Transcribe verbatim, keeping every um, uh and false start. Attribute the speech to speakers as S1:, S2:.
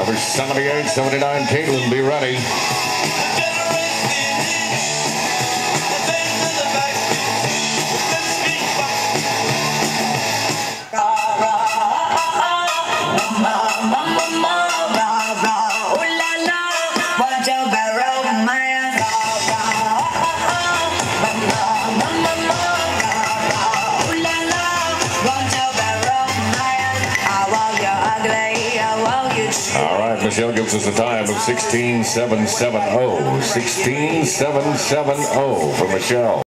S1: Number seventy-eight, seventy-nine, Caitlin, be ready. All right, Michelle gives us a time of sixteen seven seven oh. sixteen seven seven oh for Michelle.